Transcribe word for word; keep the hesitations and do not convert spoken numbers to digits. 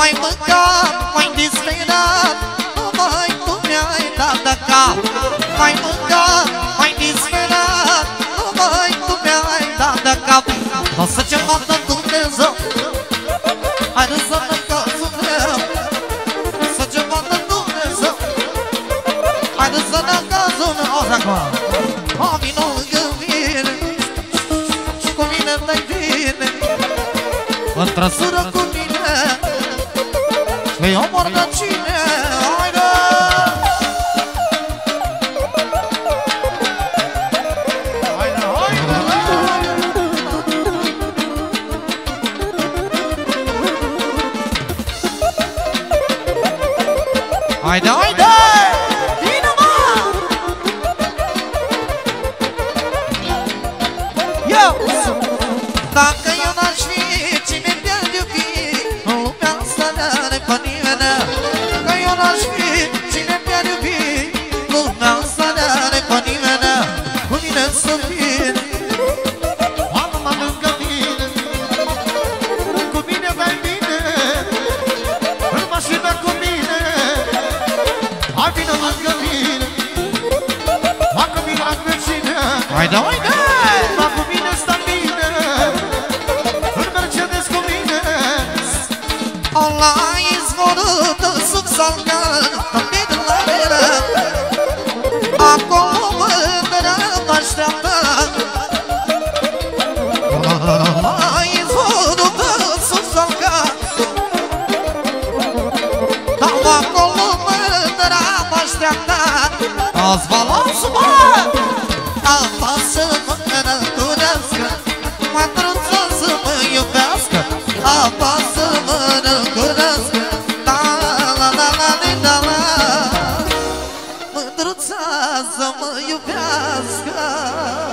mai mâncat, mai disperat, numai tu mi-ai dat de cap. Mai mâncat, mai disperat, numai tu mi-ai dat de cap. O să ce vadă Dumnezeu, hai de să ne cazul meu. Să ce vadă Dumnezeu, hai de să ne cazul meu. Auzi acum, o vină lângă mine, cu mine dai bine, în trăsură cu mine, că-i omor de cine. Haide! Haide, haide! Haide, haide! Vino, mă! Eu! Dacă eu n-aș fi, cine mi-ar iubi în lumea asta n-are pe nimeni. Că eu n-aș fi, cine mi-ar iubi în lumea asta n-are pe nimeni. Cu mine să vin, oameni lângă mine, cu mine mai bine, în mașină cu mine. Hai vină lângă mine, facă-mi la vecine. Haide, haide! Dar cu mine sta bine, în Mercedes cu mine. La izvorul de sub salgan, de la mine, acolo mândră mă așteaptă. La izvorul de sub salgan, acolo mândră mă așteaptă. Azi balansul, mă! Apasă-mă răcurească, mândruța să mă iubească. Apasă-mă răcurească, la la la la la la, mândruța să mă iubească.